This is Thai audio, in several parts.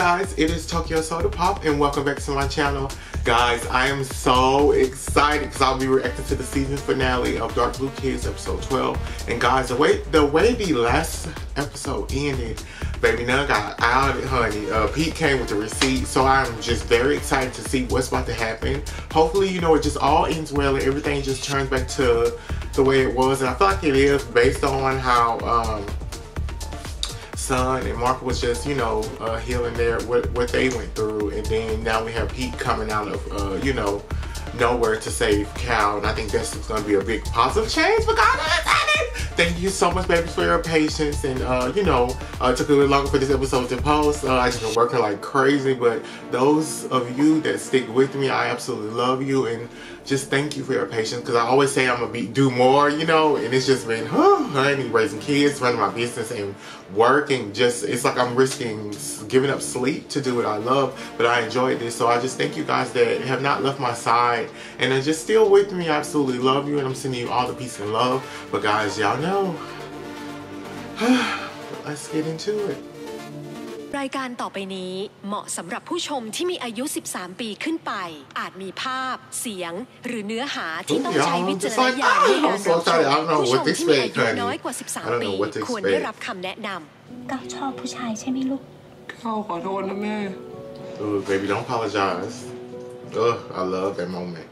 guys, it is Tokyo Soda Pop and welcome back to my channel. Guys, I am so excited because I'll be reacting to the season finale of Dark Blue Kids episode 12. And guys, the way the last episode ended, baby Nun got out, honey. Pete came with the receipt, so I'm just very excited to see what's about to happen. Hopefully, you know, it just all ends well and everything just turns back to the way it was. And I feel like it is based on how Son and Mark was just, you know, healing what they went through, and then now we have Pete coming out of, you know, nowhere to save Cal, and I think that's going to be a big positive change for God. Thank you so much, babies, for your patience, and you know, it took a little longer for this episode to post. I just been working like crazy, but those of you that stick with me, I absolutely love you, and just thank you for your patience, because I always say I'm gonna do more, you know, and it's just been, honey, raising kids, running my business, and working. Just, it's like I'm risking giving up sleep to do what I love, but I enjoyed this. So I just thank you guys that have not left my side and are just still with me. I absolutely love you, and I'm sending you all the peace and love. But guys, y'all know, let's get into it. รายการต่อไปนี้เหมาะสำหรับผู้ชมที่มีอายุ 13 ปีขึ้นไปอาจมีภาพเสียงหรือเนื้อหาที่ต้องใช้วิจารณญาณในการรับชมผู้ชมที่มีอายุน้อยกว่า 13 ปีควรได้รับคำแนะนำก้าวชอบผู้ชายใช่ไหมลูกก้าวขอโทษนะแม่ Baby, don't apologize. I love that moment.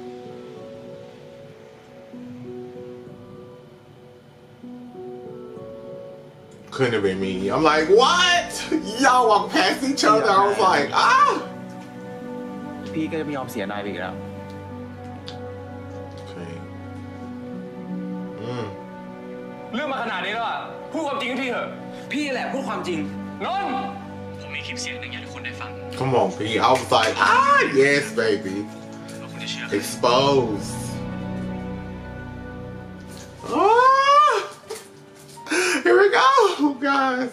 Couldn't have been me. I'm like, what? Y'all walk past each other. I was like, พี่ก็จะไม่ยอมเสียนายไปอีกแล้วเรื่องมาขนาดนี้แล้วอะพูดความจริงพี่เถอะพี่แหละพูดความจริงนนท์ผมมีคลิปเสียงหนึ่งอยากให้คนได้ฟัง Come on, P. I was like, yes, baby. Exposed. Here we go, guys.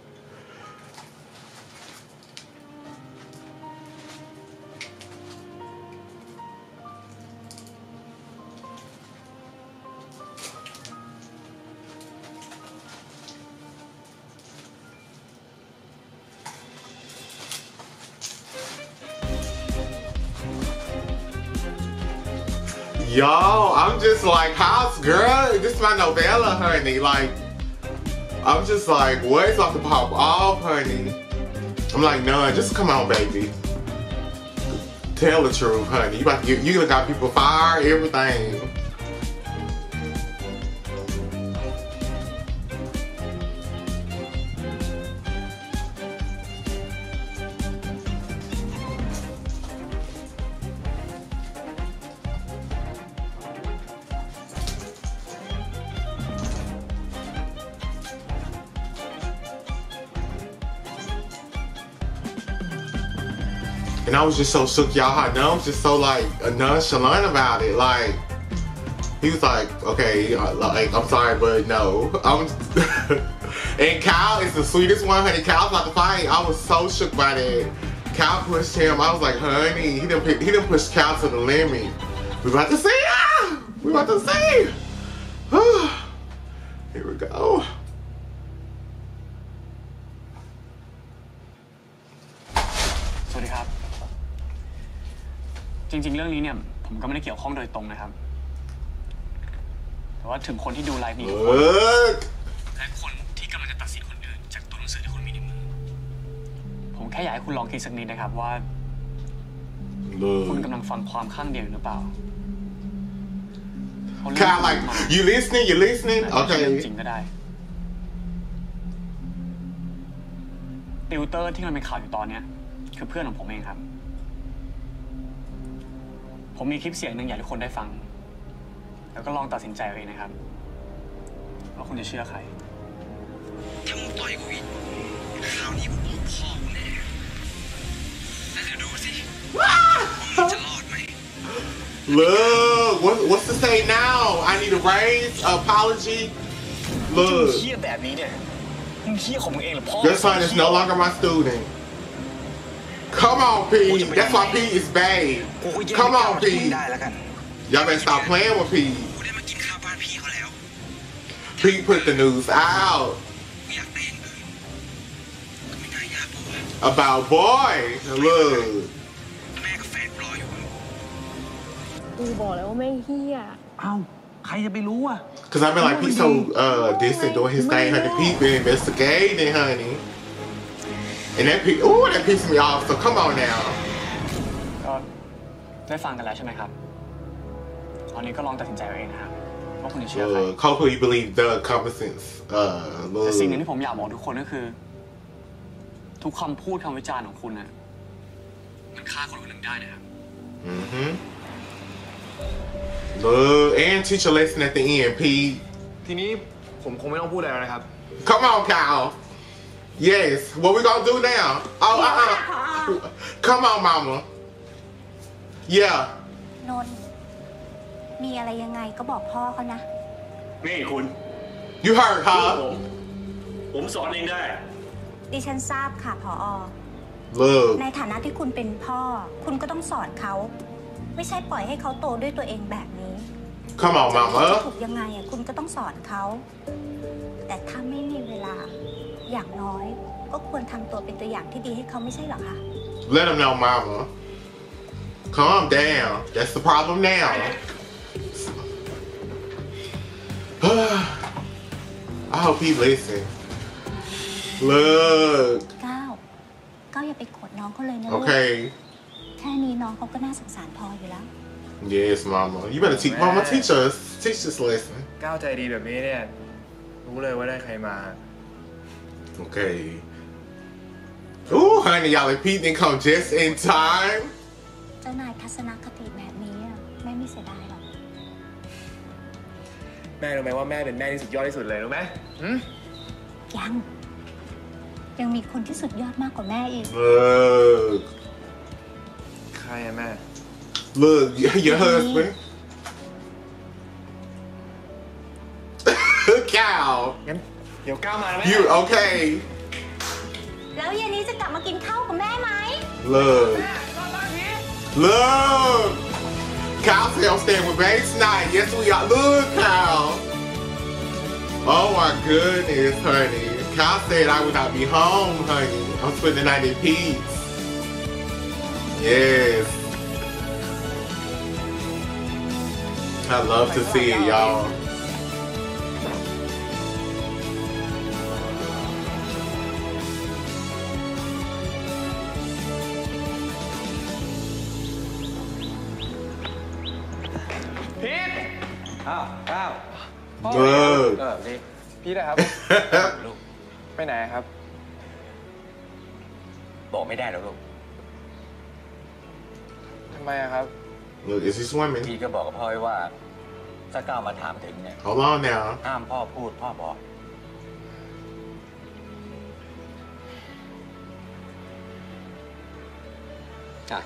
Yo, I'm just like, house girl, this is my novella, honey. Like, I'm just like, what is about to pop off, honey? I'm like, no, just come on, baby. Tell the truth, honey. You got people fired, everything. And I was just so shook, y'all. I know, I was just so like nonchalant about it. Like, he was like, okay, like, I'm sorry, but no. And Kyle is the sweetest one, honey. Kyle's about to fight. I was so shook by that. Kyle pushed him. I was like, honey, he done pushed Kyle to the limit. We about to see, we about to see. Here we go. สวัสดีครับจริงๆเรื่องนี้เนี่ยผมก็ไม่ได้เกี่ยวข้องโดยตรงนะครับแต่ว่าถึงคนที่ดูไลฟ์นี้และคนที่กำลังจะตัดสินคนอื่นจากตัวหนังสือที่คุณมีในมือผมแค่อยากให้คุณลองคิดสักนิดนะครับว่าคุณกำลังฟังความข้างเดียวหรือเปล่า Kind of like you listening okay จริงก็ได้ติวเตอร์ที่มันเป็นข่าวอยู่ตอนนี้คือเพื่อนของผมเองครับผมมีคลิปเสียงหนึ่งอยากให้ทุกคนได้ฟังแล้วก็ลองตัดสินใจเอาเองนะครับว่าคุณจะเชื่อใครถ้ามึงต่อยกูอีกคราวนี้กูบอกพ่อกูแน่แล้วเดี๋ยวดูสิมึงจะรอดไหม Look, what's to say now? I need a raise, apology. Look, เหี้ยแบบนี้เนี่ยมึงเหี้ยของมึงเองหรือพ่อ your son is no longer my student. Come on, P. That's why P is bad. Come on, P. Y'all better stop playing with P. P put the news out. about boy look แม่กับแฟนรออยู่กูบอกแล้วว่าไม่เฮียเอ้าใครจะไปรู้อ่ะ Cause I been like Pete so distant doing his thing, honey. Pete been investigating, honey. And that Pete, ooh, that pissed me off. So come on now. ก็ได้ฟังกันแล้วใช่ไหมครับตอนนี้ก็ลองตัดสินใจเอาเองนะครับว่าคุณจะเชื่อใคร Hopefully you believe the common sense. แต่สิ่งหนึ่งที่ผมอยากบอกทุกคนก็คือ ทุกคำพูดคำวิจารณ์ของคุณน่ะมันฆ่าคนคนหนึ่งได้นะครับ Look, and teach a lesson at the end, Pete. ทีนี้ผมคงไม่ต้องพูดอะไรแล้วนะครับ Come on, Kyle. Yes. What we gonna do now? Oh, Come on, Mama. Yeah. นนท์มีอะไรยังไงก็บอกพ่อเขานะนี่คุณ You heard, ลูก huh? ผมสอนเองได้ดิฉันทราบค่ะผอ Look. ในฐานะที่คุณเป็นพ่อ คุณก็ต้องสอนเขา ไม่ใช่ปล่อยให้เขาโตด้วยตัวเองแบบนี้ Come on, จะ Mama. ถูกยังไงอ่ะคุณก็ต้องสอนเขา แต่ถ้าไม่มีเวลาอย่างน้อยก็ควรทำตัวเป็นตัวอย่างที่ดีให้เขาไม่ใช่เหรอคะ Let him know, Mama. Calm down. That's the problem now. I hope he listen. Look. ก้าวอย่าไปโกรธน้องเขาเลยนะลูก Okay. แค่นี้น้องเขาก็น่าสงสารพออยู่แล้ว Yes, Mama. You better teach Mama. Teach this lesson. ก้าวใจดีแบบนี้เนี่ยรู้เลยว่าได้ใครมา Okay. Ooh, honey, y'all and Pete didn't come just in time. เจ้านายทัศนคติแบบนี้อ่ะแม่ไม่เสียดายหรอกแม่รู้ไหมว่าแม่เป็นแม่ที่สุดยอดที่สุดเลยรู้ไหมยังมีคนที่สุดยอดมากกว่าแม่อีก Look. ใครอะแม่ Look, your husband. Cow. งั้นเดี๋ยวก้าวมานะแม่ You okay? แล้วเย็นนี้จะกลับมากินข้าวกับแม่ไหม Look. Look. Kyle said I'm staying with Babe tonight. Yes, we are. Look, Kyle. Oh my goodness, honey. Kyle said I would not be home, honey. I'm spending the night in peace. Yes. I love to see it, y'all. Look. นี่พี่นะครับ ไปไหนครับบอกไม่ได้หรอกลูกทำไมอะครับ Look, is he swimming? พี่ก็บอกกับพ่อไว้ว่าถ้าก้าวมาถามถึงเนี่ย Hold on now. ห้ามพ่อพูดพ่อบอกอ่ะ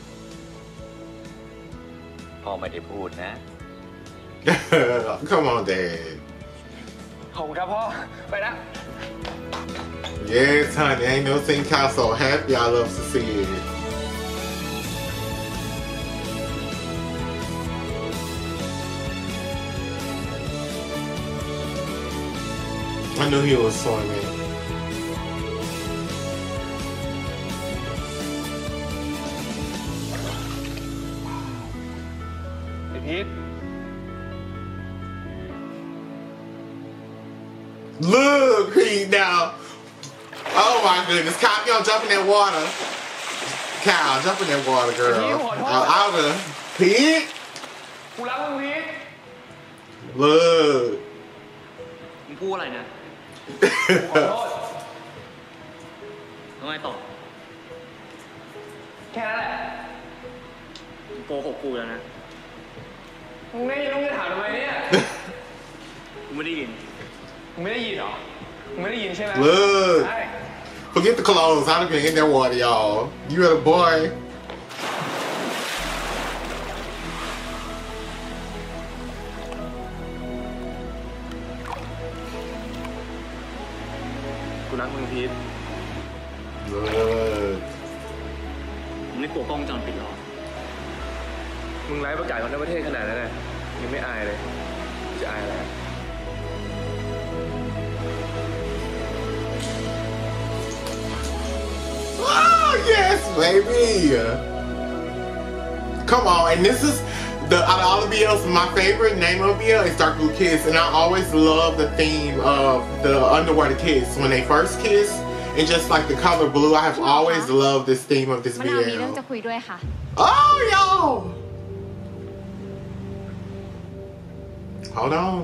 พ่อไม่ได้พูดนะ Come on, Dad. ขอบคุณครับพ่อ ไปนะ Yes, honey. Ain't no thing Kyle so happy. I love to see it. I knew he was swimming. ไอ้พีท Look, Pete, now. Oh my goodness. Kyle, you don't jump in that water. Kyle, jump in that water, girl. Out of Pete. กูรักมึงพีท Look. มึงพูดอะไรเนี่ยขอโทษทำไมต่อแค่นั้นแหละมึงโกหกกูแล้วนะมึงไม่ยินมึงจะถามทำไมเนี่ยกูไม่ได้ยินมึงไม่ได้ยินเหรอ มึงไม่ได้ยินใช่ไหม Look. ใช่ Forget the clothes. I'd have been in that water, y'all. You had a boy. กูรักมึงพีท Look. มึงไม่กลัวกล้องวงจรปิดหรอมึงไร้ประกาศคนทั้งประเทศขนาดนั้นเลยยังไม่อายเลยจะอายอะไร Ah! baby. Come on, and this is out of all the BLs, my favorite name of BL is Dark Blue Kiss, and I always love the theme of the underwater kiss when they first kiss, and just like the color blue. I have always loved this theme of this BL. มะนาวมีเรื่องจะคุยด้วยค่ะ Oh, yo! Hold on.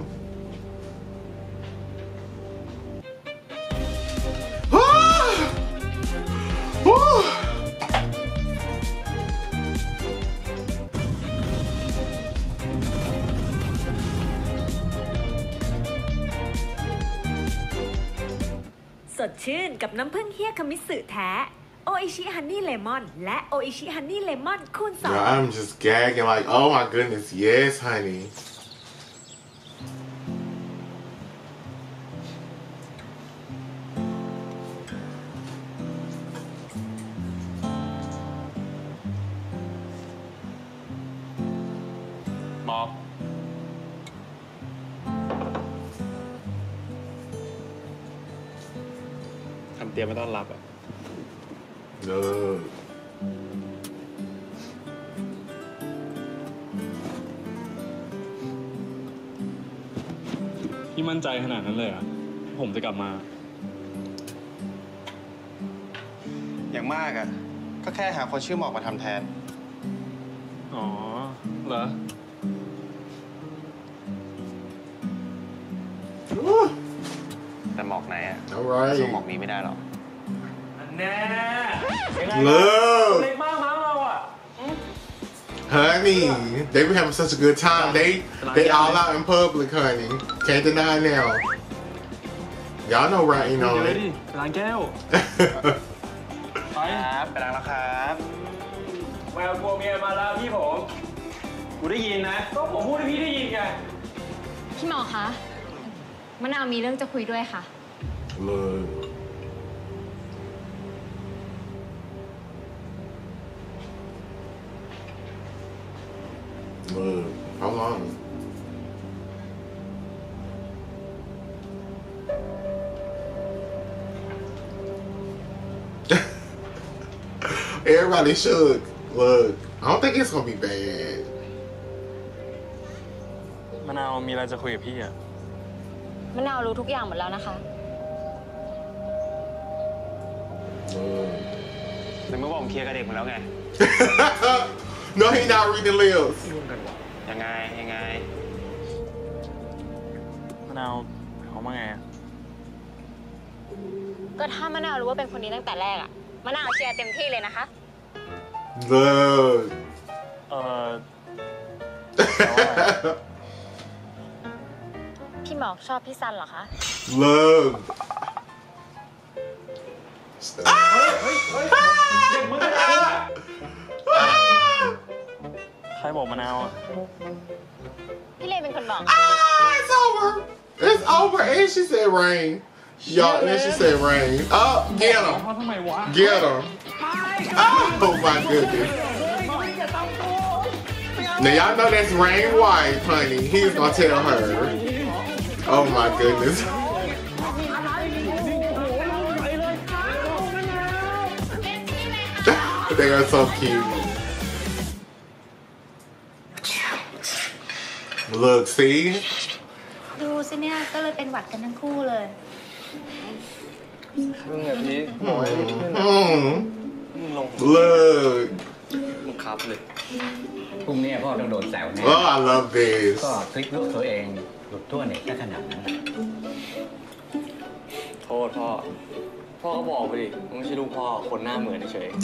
Woo! สดชื่นกับน้ำผึ้งเฮียคามิสึแท้โออิชิฮันนี่เลมอนและโออิชิฮันนี่เลมอนคูณ Yo, I'm just gagging like, oh my goodness, yes, honey. Mom. ทำเตรียมมาต้อนรับอ่ะ พี่มั่นใจขนาดนั้นเลยอ่ะผมจะกลับมาอย่างมากอ่ะก็แค่หาคนชื่อหมอกมาทำแทนอ๋อเหรอแต่หมอกไหนอ่ะสู้หมอกนี้ไม่ได้หรอกแน่ Look. เล็กมากมั้งเราอ่ะ Honey, they be having such a good time. They all out in public, honey. Can't deny now. Y'all know right, you know. เลยดิล้างแก้วไปครับไปล้างแล้วครับแววกลัวเมียมาแล้วพี่ผมกูได้ยินนะก็ผมพูดให้พี่ได้ยินไงพี่หมอคะมะนาวมีเรื่องจะคุยด้วยค่ะ Look. Look, how long? Everybody should. Look, I don't think it's gonna be bad. มะนาวมีอะไรจะคุยกับพี่อ่ะมะนาวรู้ทุกอย่างหมดแล้วนะคะแต่เมื่อวานผมเคลียร์กับเด็กหมดแล้วไง No, he not reading lips. ยังไงมะนาวเขามาไงก็ถ้ามะนาวรู้ว่าเป็นคนนี้ตั้งแต่แรกอะมะนาวเชียร์เต็มที่เลยนะคะ Look. พี่หมอกชอบพี่ซันเหรอคะ Look. เด็กมึงใครบอกมะนาวอ่ะพี่เลเป็นคนบอก It's over. It's over. And she said rain. Y'all, and she said rain. Oh, get him. Get him. Oh my goodness. Now y'all know that's Rain wife, honey. He's gonna tell her. Oh my goodness. They are so cute. Look, see? ดูสิเนี่ยก็เลยเป็นหวัดกันทั้งคู่เลยมึงแบบนี้ Look. มึงครับเลยพรุ่งนี้พ่อต้องโดนแซวแน่ Oh, I love this. ก็คลิกลูกตัวเองหลุดทั่วเน็ตได้ขนาดนั้นโทษพ่อก็บอกไปดิมึงไม่ใช่ลูกพ่อคนหน้าเหมือนเฉย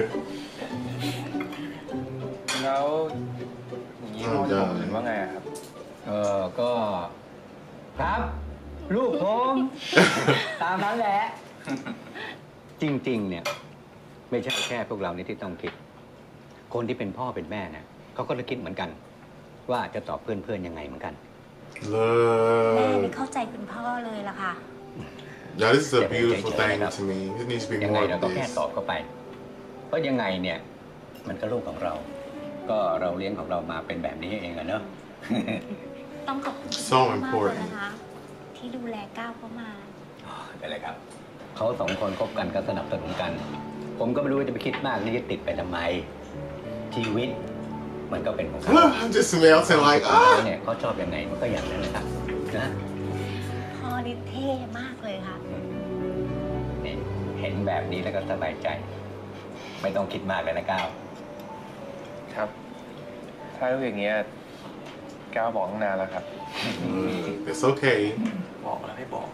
แล้วอย่างนี้พ่อจะบอกเห็นว่าไงครับก็ครับ ลูกผม ตามนั้นแหละ จริงๆเนี่ยไม่ใช่แค่พวกเรานี่ที่ต้องคิด คนที่เป็นพ่อเป็นแม่เนี่ยเขาก็ต้องคิดเหมือนกัน ว่าจะตอบเพื่อนๆยังไงเหมือนกันแม่ไม่เข้าใจคุณพ่อเลยล่ะค่ะ Now this is a beautiful thing to me. It needs to be ยังไง more เรา of ก็แค่ this. ตอบเข้าไป เพราะยังไงเนี่ยมันก็ลูกของเรา ก็เราเลี้ยงของเรามาเป็นแบบนี้เองอะเนอะต้องขอบคุณ So มากเลย important. นะคะที่ดูแลก้าวเข้ามาเป็นไรครับเขาสองคนคบกันก็สนับสนุนกันผมก็ไม่รู้ว่าจะไปคิดมากนี่จะติดไปทำไมชีวิตมันก็เป็นของเขา I'm just melting like เนี่ยเขาชอบอย่างไหนมันก็อย่างนั้นนะครับนะพ่อนี่เท่มากเลยค่ะเห็นแบบนี้แล้วก็สบายใจไม่ต้องคิดมากเลยนะก้าวครับถ้ารู้อย่างเงี้ยก้าวบอกตั้งนานแล้วครับ It's okay บอกแล้วให้บอก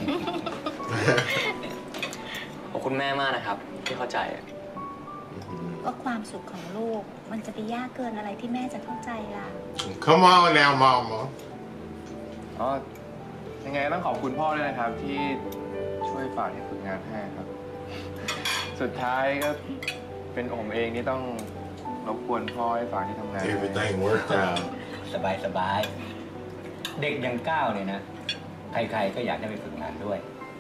ขอบคุณแม่มากนะครับที่เข้าใจก็ความสุขของลูกมันจะไปยากเกินอะไรที่แม่จะเข้าใจล่ะ Come on now mama อ๋อยังไงต้องขอบคุณพ่อด้วยนะครับที่ช่วยฝากให้ฝึกงานให้ครับสุดท้ายก็เป็นผมเองที่ต้องรบกวนพ่อให้ฝากที่ทำงาน Everything worked out สบายเด็กอย่างก้าวเนี่ยนะใครๆก็อยากให้ไปฝึกงานด้วย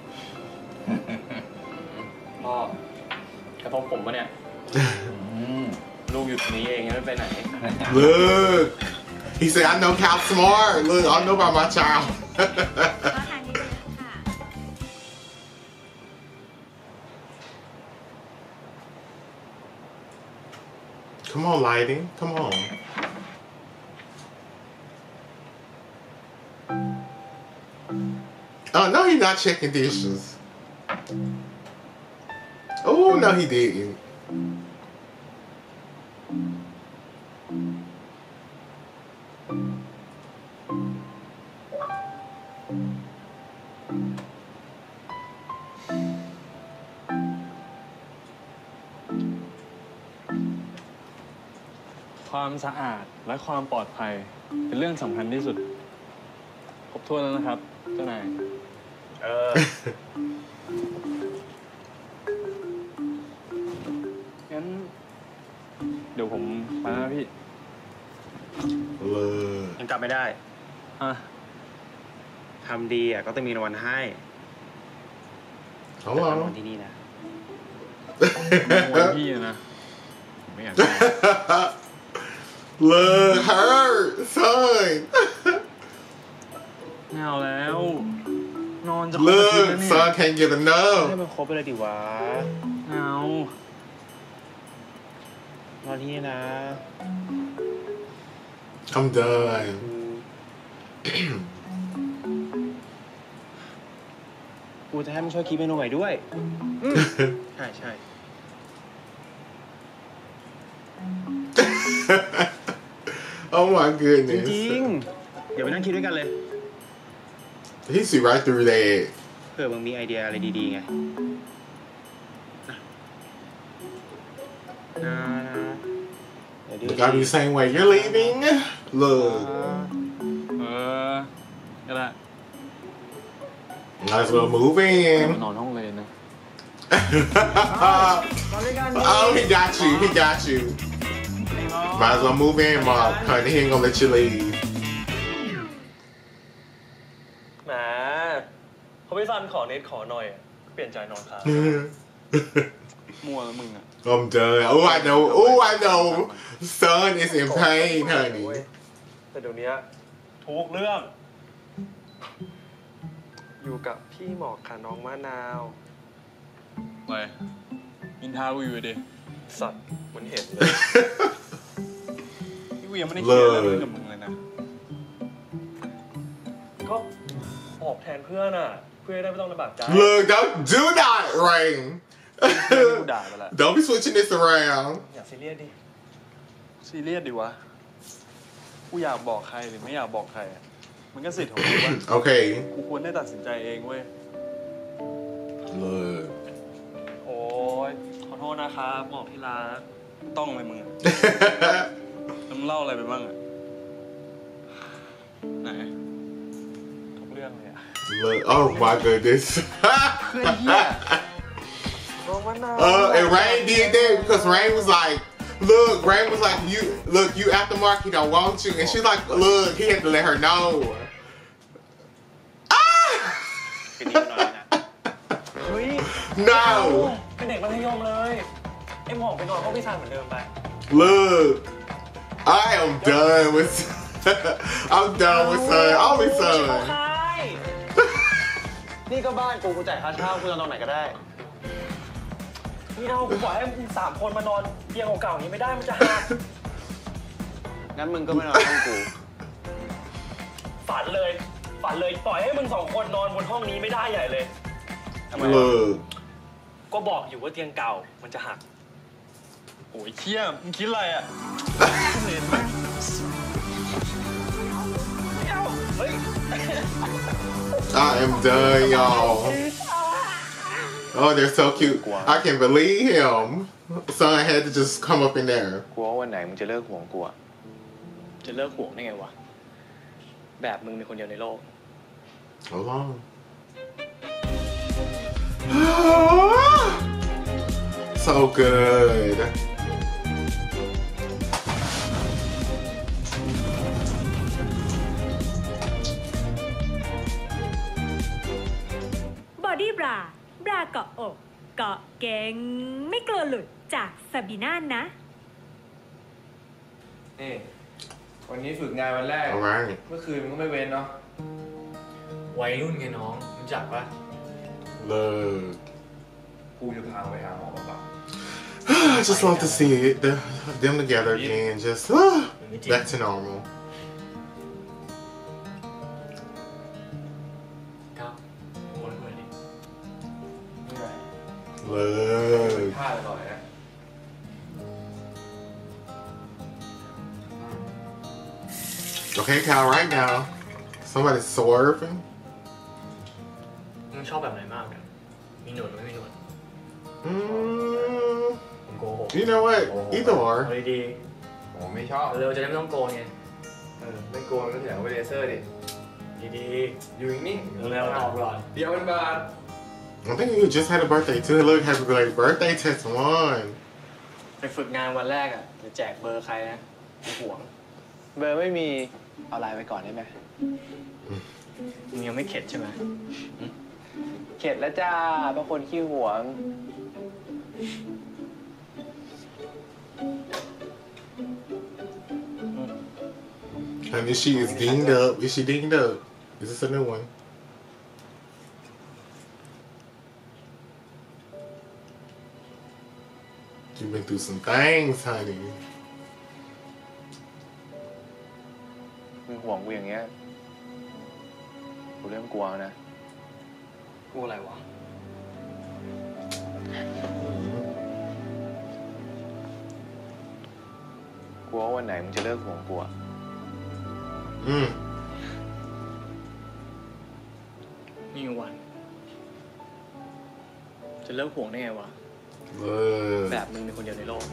พ่อกระทบผมปะเนี่ย ลูกอยู่ตรงนี้เองยังไม่ไปไหน Look he said I know Cal smart look I know about my child Come on lighting come on Oh no he's not checking dishes Oh no he didn't ความสะอาดและความปลอดภัยเป็นเรื่องสำคัญที่สุดครบถ้วนแล้วนะครับเจ้านายงั้นเดี๋ยวผมไปนะพี่ยังกลับไม่ได้ทำดีก็ต้องมีรางวัลให้เอาล่ะวันที่นี่นะวันพี่นะไม่อยาก Look hurt son ไม่เอาแล้วนอนจะ Look son can't get enough ให้มันครบไปเลยดิวะเอานอนที่นี่นะ I'm done กูจะให้มันช่วยคิดเมนูใหม่ด้วยใช่ Oh my goodness จริงๆเดี๋ยวไปนั่งคิดด้วยกันเลย He see right through that เผื่อมึงมีไอเดียอะไรดีๆไง Look, I be the same way. You're leaving? Look. ก็ได้ Might as well move in. นอนห้องเลยนะ Oh, he got you. He got you. Might as well move in, Mark. Honey, he ain't gonna let you leave. แหมเขาพี่ซันขอเน็ตขอหน่อยเปลี่ยนใจนอนค้างมั่วแล้วมึงอ่ะ I'm done. Oh, I know. Oh, I know. Son is in pain, honey. แต่เดี๋ยวนี้ทุกเรื่องอยู่กับพี่หมอกค่ะน้องมะนาวไปอินทากูอยู่ดิสัตว์มันเห็นเลยพี่กูยังไม่ได้เคลียร์เรื่องกับมึงเลยนะก็ออกแทนเพื่อนอ่ะเพื่อนได้ไม่ต้องลำบากใจ Look, don't do that, Rain. Don't be switching this around. อย่าซีเรียสดิซีเรียสดิวะกูอยากบอกใครหรือไม่อยากบอกใครมันก็สิทธิ์ของกูวะโอเคกูควรได้ตัดสินใจเองเว้ยโอ้ยขอโทษนะครับหมอกที่รักต้องอะไรมึงมึงเล่าอะไรไปบ้างอะไหนทุกเรื่องเลยอะ Oh my goodness. And Rain did that because Rain was like, look, Rain was like, you after Mark, he don't want you. And she's like, look, he had to let her know. No. เป็นเด็กมัธยมเลยไอ้หมอกไปนอนห้องพี่ซันเหมือนเดิมไป Look, I am done with I'm done with son. I'll be son. นี่ก็บ้านกูจ่ายค่าเช่ากูจะนอนไหนก็ได้ไม่เอากูบอกให้มึง3 คนมานอนเตียงเก่าๆนี้ไม่ได้มันจะหักงั้นมึงก็ไม่นอนห้องกูฝันเลยปล่อยให้มึง2 คนนอนบนห้องนี้ไม่ได้ใหญ่เลยทำไมก็บอกอยู่ว่าเตียงเก่ามันจะหักโอ้ยเชี่ยมึงคิดอะไรอ่ะเฮ้ย I am done, y'all. Oh, they're so cute. I can't believe him. So I had to just come up in there. กลัวว่าวันไหนมึงจะเลิกห่วงกูอะจะเลิกห่วงได้ไงวะแบบมึงมีคนเดียวในโลก Hold on. So good. บอดี้บราเกาะอกเกาะเก่งไม่กลัวหลุดจากซาบีน่านะนี่วันนี้ฝึกงานวันแรก Alright. เมื่อคืนมึงก็ไม่เว้นเนาะวัยรุ่นไงน้องรู้จักปะ Look. กูจะพาไปหาหมอเปล่า I just love to see it, them together again. Just back to normal. ครับโอนด้วยดิไม่ไหว Look. พลาดไปก่อนนะ Okay, Kyle, right now, somebody's swerving. มึงชอบแบบไหนมากกันมีหนวดหรือไม่มีหนวด ผมโกหก You know what? Either or. เอาดีผมไม่ชอบๆเร็วๆจะได้ไม่ต้องโกนไงไม่โกนก็เสียงไปเลเซอร์ดิดีอยู่นิ่งๆเร็วๆตอบก่อนเดี๋ยวมันบาด I think you just had a birthday too. Look, happy belated birthday, test one. ไปฝึกงานวันแรกอ่ะจะแจกเบอร์ใครนะห่วงเบอร์ไม่มีเอาไลน์ไปก่อนได้ไหมมึงยังไม่เข็ดใช่ไหมเข็ดแล้วจ้าบางคนขี้หวง Honey, she is dinged up. Is she dinged up? Is this a new one? You've been through some things, honey. มึงห่วงกูอย่างเงี้ยกูเริ่มกลัวนะกูอะไรวะกลัววันไหนมึงจะเลิกห่วงกูอะนี่วัน จะเลิกห่วงได้ไงวะ แบบมึงเป็นคนเดียวในโลก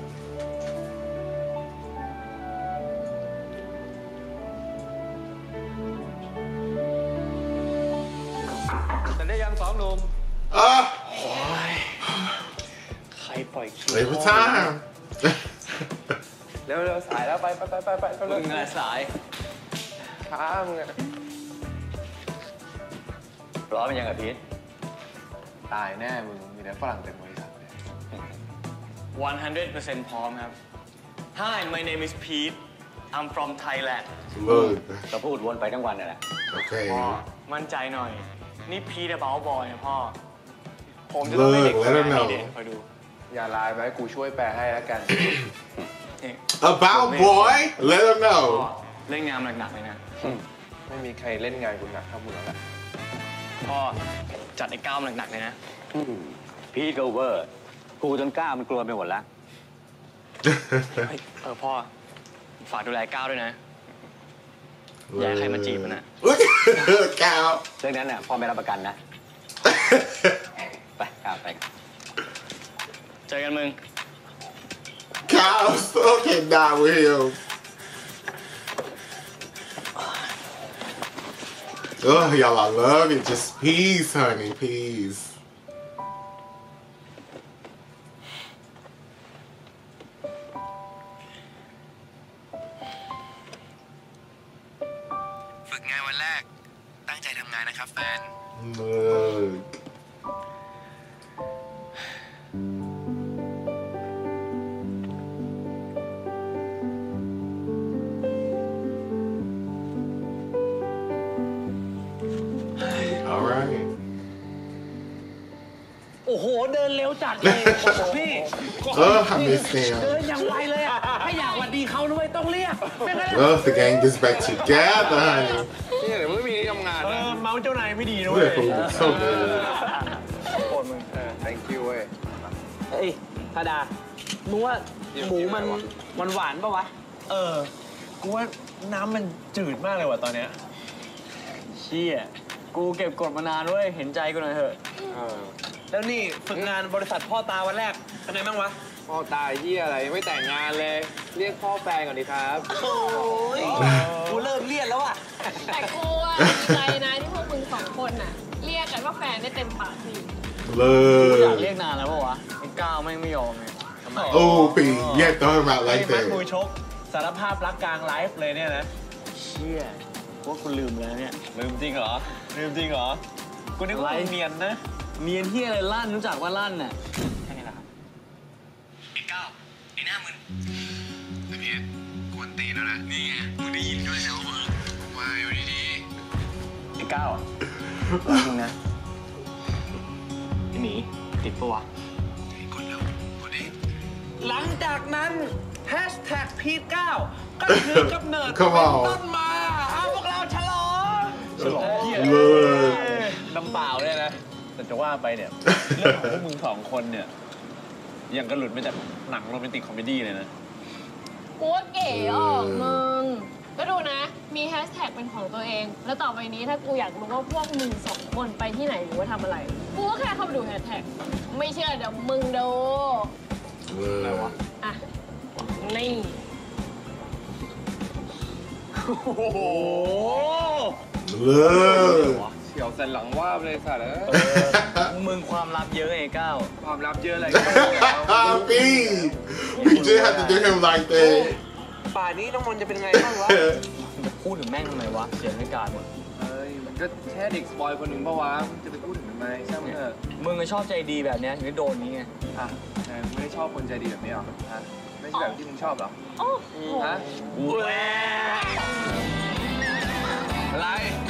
แต่ได้ยัง2 หนุ่มโอ้ยใครปล่อยคิว Every time. เร็วๆสายแล้วไปเร็วมึงอะไรสายช้ามึงอะพร้อมยังกับพีทตายแน่มึงมีแต่ฝรั่งเต็มบริษัทเลย 100% พร้อมครับ Hi my name is Pete I'm from Thailand Look. ก็พูดวนไปทั้งวันนั่นแหละ Okay. พ่อมั่นใจหน่อย นี่พีทเบาบอยนะพ่อ ผมจะต้องให้เด็กคนนี้เด่นคอยดูอย่าไลน์ไปให้กูช่วยแปลให้แล้วกัน About boy, let him พ่อ know. เล่นงานหนักๆเลยนะไม่มีใครเล่นงานกูหนักเท่ามึงแล้วแหละพ่อจัดไอ้ก้าวหนักๆเลยนะพีทก็เวอร์ กูจนกล้ามันกลัวไปหมดแล้วพ่อฝากดูแลก้าวด้วยนะ อย่าให้ใครมาจีบมันนะ Cow. เรื่องนั้นน่ะพ่อไม่รับประกันนะ ไปก้าวไปเจอกันมึง Cow still can't die with him. Oh, y'all, I love it. Just peace, honey, peace. ฝึกงานวันแรก ตั้งใจทำงานนะครับแฟน Look. All right. โอ้โหเดินเร็วจัดเลยพี่ I miss them. เดินอย่างไวเลยอ่ะถ้าอยากหวัดดีเขาด้วยต้องเรียกไม่งั้น The gang gets back together, honey. นี่เดี๋ยวไม่มีที่ทำงานนะเมาเจ้านายไม่ดีนะเว้ย That food was so good. โอนมึงthank you เว้ยเฮ้ยธาดามึงว่าหมูมันหวานปะวะกูว่าน้ำมันจืดมากเลยว่ะตอนเนี้ยเชี่ยกูเก็บกดมานานเว้ยเห็นใจกูหน่อยเถอะแล้วนี่ฝึกงานบริษัทพ่อตาวันแรกเป็นไงบ้างวะพ่อตาเหี้ยอะไรไม่แต่งงานเลยเรียกพ่อแฟนก่อนดีครับโอ้ยกูเริ่มเรียกแล้วอ่ะแต่กูอ่ะดีใจนะที่พวกมึง2 คนน่ะเรียกกันว่าแฟนได้เต็มปากทีกูอยากเรียกนานแล้วปะวะไอ้ก้าวไม่ยอมไง Oh, P, you have to talk about like มา that. คุยชกสารภาพรักกลางไลฟ์เลยเนี่ยนะเชี่ยว่ากูลืมแล้วเนี่ยลืมจริงเหรอกูนึกว่าเนียนนะเนียนที่อะไรลั่นรู้จักว่าลั่นน่ะแค่นี้แหละครับไอ้ก้าวไอ้หน้ามึนไอ้เพียรกวนตีนแล้วนะนี่ไงมึงได้ยินด้วยใช่ไหมมาอยู่ดีๆไอ้ก้าวรักมึงนะไอ้หมีติดปะวะหลังจากนั้นแฮชแท็กพีท9ก็คือกำเนิดเป็นต้นมาเอาพวกเราฉลองน้ำเปล่าเนี่ยนะแต่จะว่าไปเนี่ยเรื่องของพวกมึง2 คนเนี่ยยังกระหลุดมาจากหนังโรแมนติกคอมเมดี้เลยนะกูว่าเก๋ออกมึงก็ดูนะมีแฮชแท็กเป็นของตัวเองแล้วต่อไปนี้ถ้ากูอยากรู้ว่าพวกมึง2 คนไปที่ไหนหรือว่าทำอะไรกูก็แค่เข้าไปดูแฮชแท็กไม่เชื่อเดี๋ยวมึงดูอะไรวะอ่ะนี่โอ้โหเฉียวสันหลังว่าเลยสัตว์มึงความลับเยอะไอ้ก้าวความลับเยอะอะไร P, you just have to do him like that. ป่านนี้น้องมนจะเป็นไงบ้างวะจะพูดถึงแม่งทำไมวะเสียงไม่การหมดมันก็แค่เด็กสปอยคนหนึ่งปะวะจะไปพูดถึงทำไมใช่ไหมมึงก็ชอบใจดีแบบนี้ถึงได้โดนนี้ไงมึงไม่ได้ชอบคนใจดีแบบนี้หรอฮะไม่ใช่แบบที่มึงชอบหรอฮะอะไร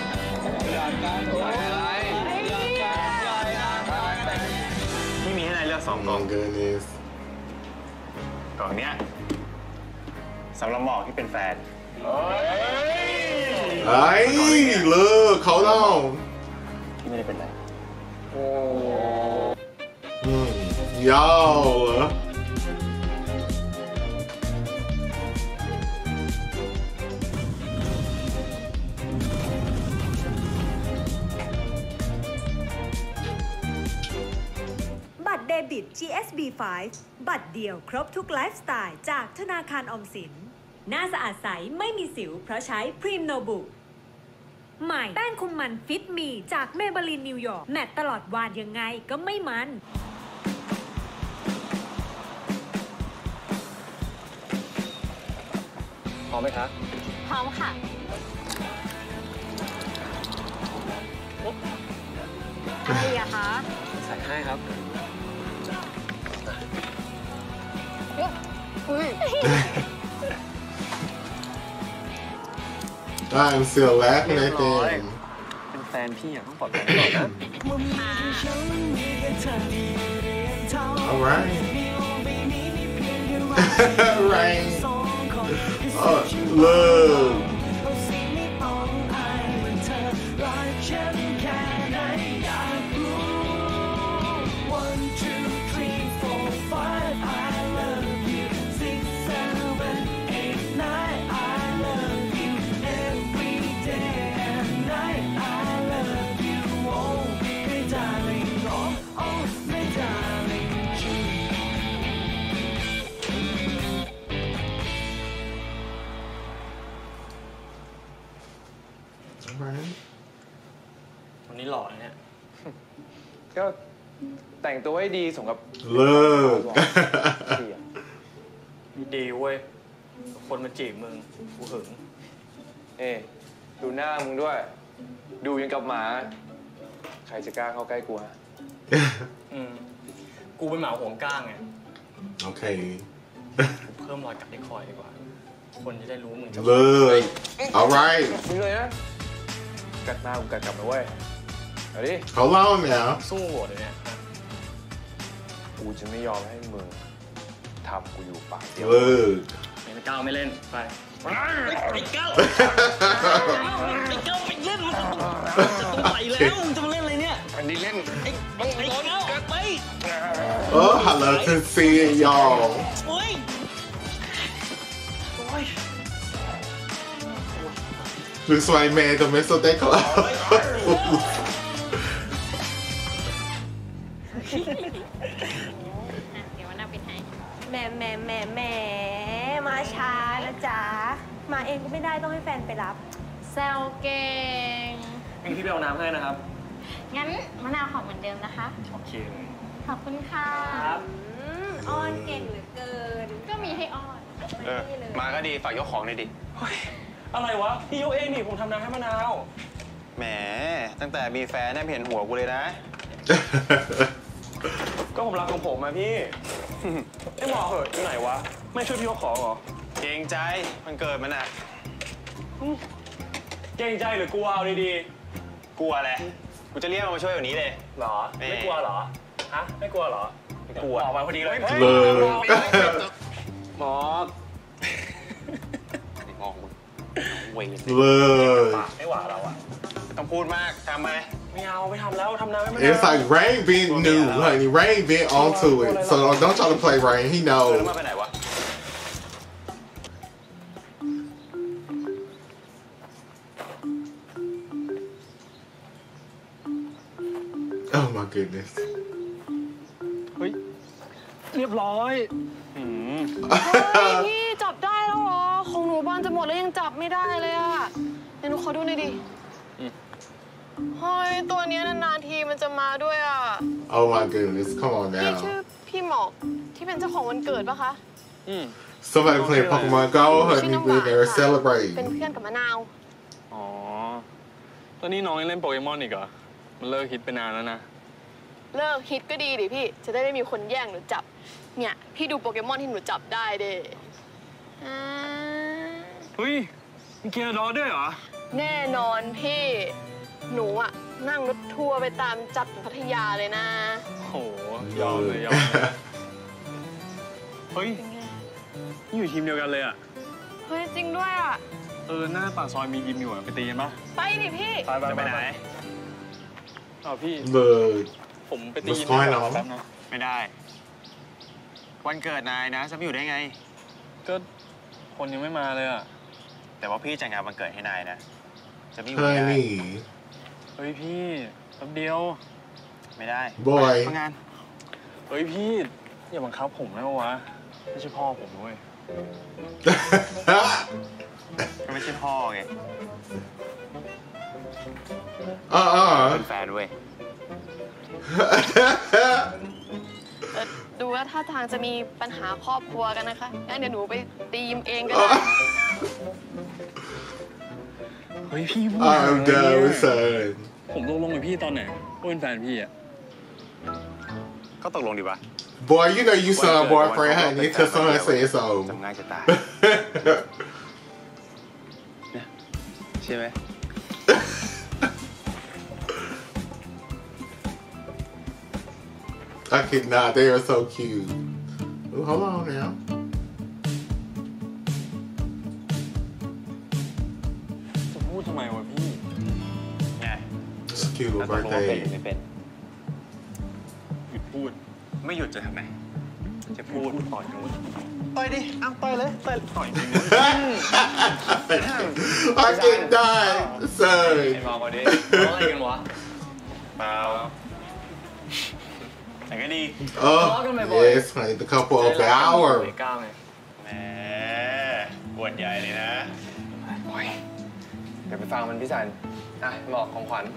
ที่มีให้นายเลือก2 กล่องกล่องเนี้ยสำหรับหมอกที่เป็นแฟนไอ้เลิกเขาเล่าที่ไม่ได้เป็นไรยาวเหรอบัตรเดบิต GSB5 บัตรเดียวครบทุกไลฟ์สไตล์จากธนาคารออมสินหน้าสะอาดใสไม่มีสิวเพราะใช้พรีมโนบุใหม่แป้งคุมมันฟิตมีจากเมเบลินนิวยอร์กแมตตลอดวานยังไงก็ไม่มันพร้อมไหมคะพร้อมค่ะอะไรอะคะใส่ให้ครับ I'm still laughing at them เป็นแฟนพี่ต้องปลอดภัยก่อนนะ Alright Right Love วันนี้หล่อเนี่ยก็แต่งตัวให้ดีสมกับเลิกดีเว้ยคนมาจีบมึงกูหึงดูหน้ามึงด้วยดูยังกับหมาใครจะกล้าเข้าใกล้กูฮะกูเป็นหมาห่วงก้างไงโอเคเพิ่มรอยกัดที่คอยดีกว่าคนจะได้รู้มึงเลิก alright มึงเลยนะกัดหน้ากูกัดกลับมาเว้ยเอาดิเขาเล่าเนี่ยสู้หมดเลยเนี่ยกูจะไม่ยอมให้มึงทำกูอยู่ปากเดียวไม่ก้าวไม่เล่นไปไอ้ก้าวไปเล่นมันจะต้องไปแล้วมึงจะมาเล่นอะไรเนี่ยอันนี้เล่นไอ้ก้าวไป I love to see it, y'all. โอ้ย Looks like man, the mess up that clothes. เดี๋ยววันหน้าเป็นไงแหมมาช้านะจ๊ะ มาเองก็ไม่ได้ต้องให้แฟนไปรับแซวเก่งเองพี่ไปเอาน้ำให้นะครับงั้นมะนาวของเหมือนเดิมนะคะโอเคเลยขอบคุณค่ะอ้อนเก่งเหลือเกินก็มีให้อ้อนมาก็ดีฝากยกของหน่อยดิอะไรวะพี่ยกเองนี่ผมทำน้ำให้มะนาวแหมตั้งแต่มีแฟนเนี่ยเห็นหัวกูเลยนะก็ผมรักของผมอะพี่ไอ้หมอเหอะอยู่ไหนวะไม่ช่วยพี่ยกของเหรอเกรงใจมันเกิดมันอ่ะเกรงใจหรือกลัวเอาดีกลัวแหละกูจะเรียกมันมาช่วยวันนี้เลยๆหรอไม่กลัวหรอฮะไม่กลัวหรอกลัวออกมาพอดีเลยหมอกมองมึงเวรไม่หวาเราอะต้องพูดมากทำไปไม่เอาไม่ทำแล้วทำน้ำให้มะนาว It's like Rain been new, honey. Rain been onto it. So don't try to play Rain. He แล้ว knows. มาไปไหนวะ Oh my goodness. เฮ้ยเรียบร้อยพี่จับได้แล้วเหรอของหนูบ้านจะหมดแล้วยังจับไม่ได้เลยอะเดี๋ยวหนูขอดูหน่อยดิเฮ้ยตัวนี้นานๆทีมันจะมาด้วยอะ Oh my goodness. Come on พี่ชื่อ now. พี่หมอกที่เป็นเจ้าของวันเกิดปะคะ Somebody play Pokemon Go, ชื่อ honey. น้ำหวาน We're there ค่ะ celebrating. เป็นเพื่อนกับมะนาวอ๋อตอนนี้น้องยังเล่นโปเกมอนอีกเหรอ มันเลิกฮิตไปนานแล้วนะเลิกฮิตก็ดีดิพี่จะได้ไม่มีคนแย่งหนูจับเนี่ยพี่ดูโปเกมอนที่หนูจับได้เด้เฮ้ยมีเกียร์ดอด้วยเหรอแน่นอนพี่หนูอะนั่งรถทัวร์ไปตามจับถึงพัทยาเลยนะโหยอมเลยยอมเลยเฮ้ยนี่อยู่ทีมเดียวกันเลยอ่ะเฮ้ยจริงด้วยอะหน้าปากซอยมียิมอยู่อ่ะไปตีกันปะไปดิพี่ไปจะไปไหนพี่ Look. ผมไปตี What's going on? แป๊บนะไม่ได้ วันเกิดนายนะจะไม่อยู่ได้ไงก็คนยังไม่มาเลยอ่ะแต่ว่าพี่จัดงานวันเกิดให้นายนะ จะไม่อยู่ได้ Honey. เฮ้ยพี่แป๊บเดียวไม่ได้ Boy. ทำงานเฮ้ยพี่อย่าบังคับผมนะวะไม่ใช่พ่อผมด้วยก็ไม่ใช่พ่อไง เป็นแฟนเว้ยดูว่าท่าทางจะมีปัญหาครอบครัวกันนะคะงั้นเดี๋ยวหนูไปตีมเองก็ได้เฮ้ยพี่พูด I'm done, son. ผมตกลงกับพี่ตอนไหนว่าเป็นแฟนพี่อ่ะก็ตกลงดีป่ะ Boy, you know you saw a boyfriend, honey, until someone says so. จำง่ายจะตาย ใช่ไหม I could not. They are so cute. Ooh, hold on now. จะพูดทำไมวะพี่ไง It's a cute แล้ว little ตกลงว่าเป็นหรือ birthday. ไม่เป็นหยุดพูดไม่หยุดจะทำไม จะพูดต่อยนู้นต่อยดิต่อยเลยต่อยจริง I can die, son. ไอ้มองมาดิร้องอะไรกันวะเปล่าแต่ก็ดี Oh, yes, honey, the couple of the hour. ไอ้ก้าวไงแหมปวดใหญ่เลยนะเดี๋ยวไปฟังมันพี่สันเหมาะของขวัญ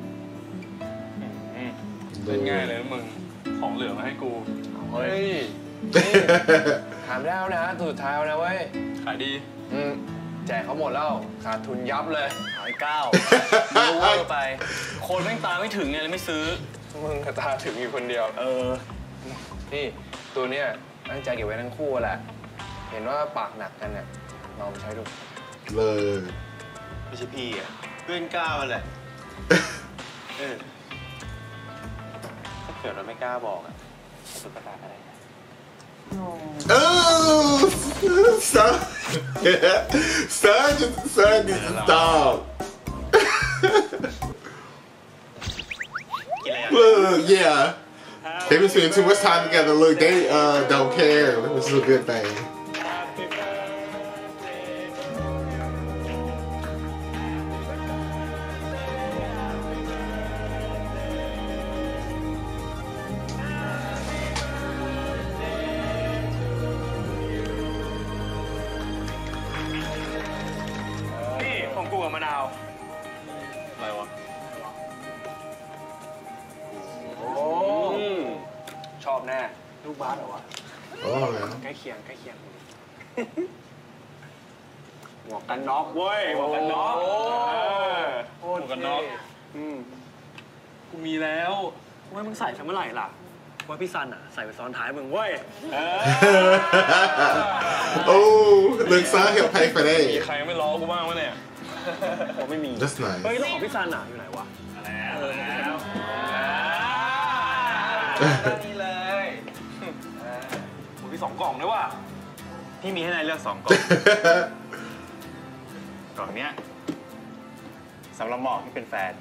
เป็นง่ายเลยนะมึง ของเหลือมาให้กูเฮ้ย ถามแล้วนะสุดท้ายแล้วนะเว้ยขายดีแจกเขาหมดแล้ว ขาดทุนยับเลยไอ้ก้าวรู้ว่าไป คนแม่งตาไม่ถึงไงเลยไม่ซื้อมึงกระตาถึงอยู่คนเดียว นี่ตัวเนี้ยตั้งใจเก็บไว้ทั้งคู่แหละ เห็นว่าปากหนักกันเนี่ยลองใช้ดู Look. ไม่ใช่พี่อ่ะ เพื่อนก้าวมันแหละถ้าเกิดเราไม่กล้าบอกอ่ะตุ๊กตาอะไร Oh, son needs to stop. Look, yeah. They've been spending too much time together. Look, they don't care, which is a good thing. ลูกบาสเหรอวะใกล้เคียงหมวกกันน็อกเว้ยหมวกกันน็อกหมวกกันน็อกกูมีแล้วว่ามึงใส่เมื่อไหร่ล่ะว่าพี่ซันอ่ะใส่ไปซ้อนท้ายมึงเว้ย Oh, look, son, he'll pay for that. มีใครไม่ล้อกูบ้างวะเนี่ยผมไม่มี That's nice. เฮ้ยแล้วของพี่ซันอ่ะอยู่ไหนวะแล้วนี่เลยผมมี2 กล่องด้วยว่ะพี่มีให้นายเลือก2 กล่องกล่องเนี้ยสำหรับหมอกที่เป็นแฟน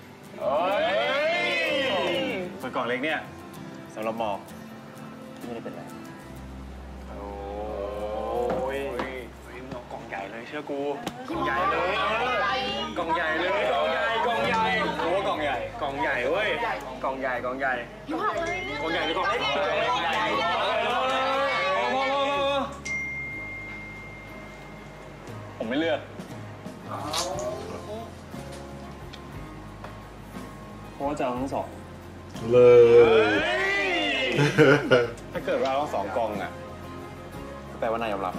ส่วนกล่องเล็กเนี่ยสำหรับหมอกที่ไม่ได้เป็นแฟนโอ้ยกล่องใหญ่เลยเชื่อกูกล่องใหญ่เลยกล่องใหญ่เลยกล่องใหญ่กล่องใหญ่โอ้กล่องใหญ่กล่องใหญ่เว้ยกล่องใหญ่กล่องใหญ่กล่องใหญ่หรือกล่องเล็กผมไม่เลือกเพราะว่าจะเอาทั้ง2 เลยถ้าเกิดว่าเอา2 กล่องอ่ะแปลว่านายยอมรับนะ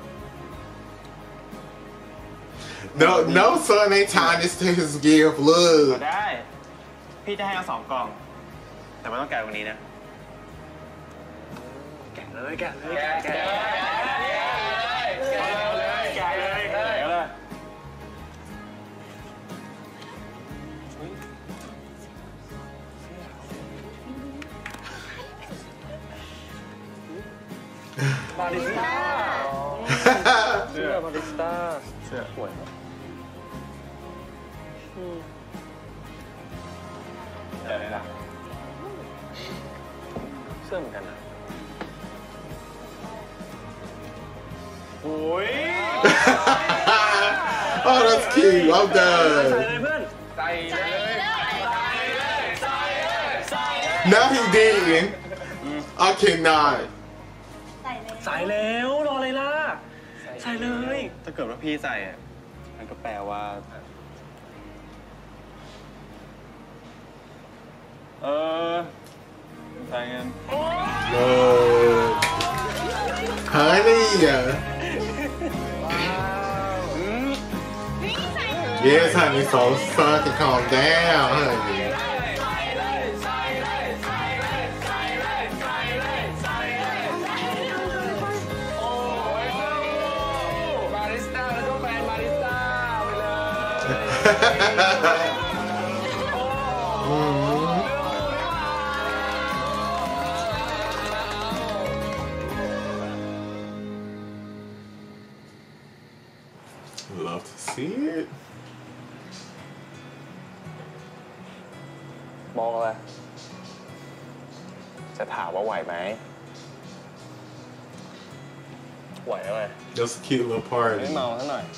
No, son ain't tying this to his gift. Look. ก็ได้พี่จะให้เอา2 กล่องแต่ไม่ต้องแกะวันนี้นะแกะเลยแกะเลยบาริสต้าเสื้อบาริสต้าเสื้อสวยมากอะไรล่ะเสื้อเหมือนกันนะโอ้ย Oh, that's cute. I'm done. ใส่เลย Now he did. I cannot. ใส่แล้วรออะไรล่ะใส่เลยถ้าเกิดว่าพี่ใส่มันก็แปลว่าใส่เงิน Honey. Yes, honey. So son can calm down, honey. Love to see it. มองอะไรจะถามว่าไหวไหมไหวอะไร Just a cute little party. ไม่เมาซะหน่อย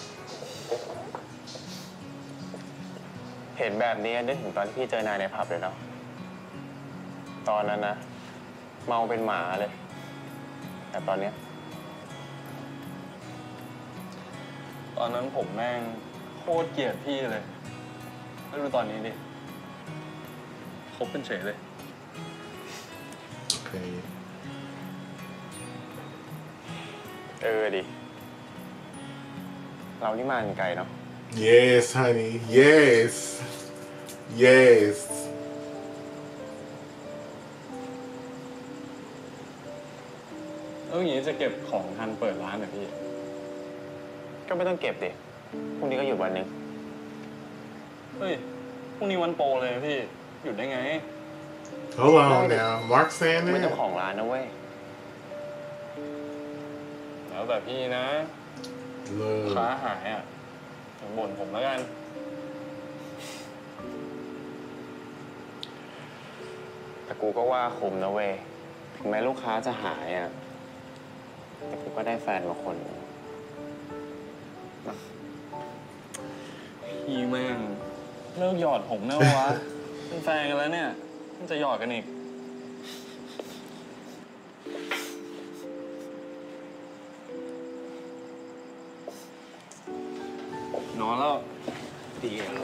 เห็นแบบนี้นึกถึงตอนที่พี่เจอนายในผับเลยเนาะตอนนั้นนะเมาเป็นหมาเลยแต่ตอนเนี้ยตอนนั้นผมแม่งโคตรเกลียดพี่เลยแล้วดูตอนนี้ดิคบเป็นเฉยเลย Okay. ดิเรานี่มาไกลเนาะ Yes, honey. Yes. Yes. แล้วอย่างนี้จะเก็บของทันเปิดร้านเหรอพี่ก็ไม่ต้องเก็บดิพรุ่งนี้ก็หยุดวันหนึ่งเฮ้ยพรุ่งนี้วันโปรเลยพี่หยุดได้ไง Hold on now. Mark saying ไม่ that? เจ้าของร้านนะเว้ยแล้วแต่พี่นะค้าหายอ่ะอย่าบ่นผมแล้วกันแต่กูก็ว่าคุมนะเว้ยถึงแม้ลูกค้าจะหายอ่ะแต่กูก็ได้แฟนมาคนพี่แม่งเลิกหยอดผมนะวะ เป็นแฟนกันแล้วเนี่ยมันจะหยอดกันอีกนอนแล้วเดี๋ยว